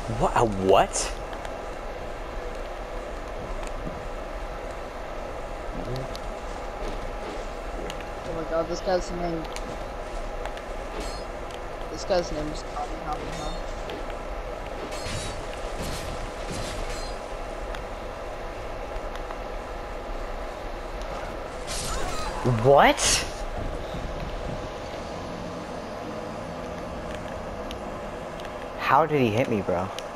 What? What? Oh my god, this guy's name. This guy's name is Kamehameha. What? How did he hit me, bro?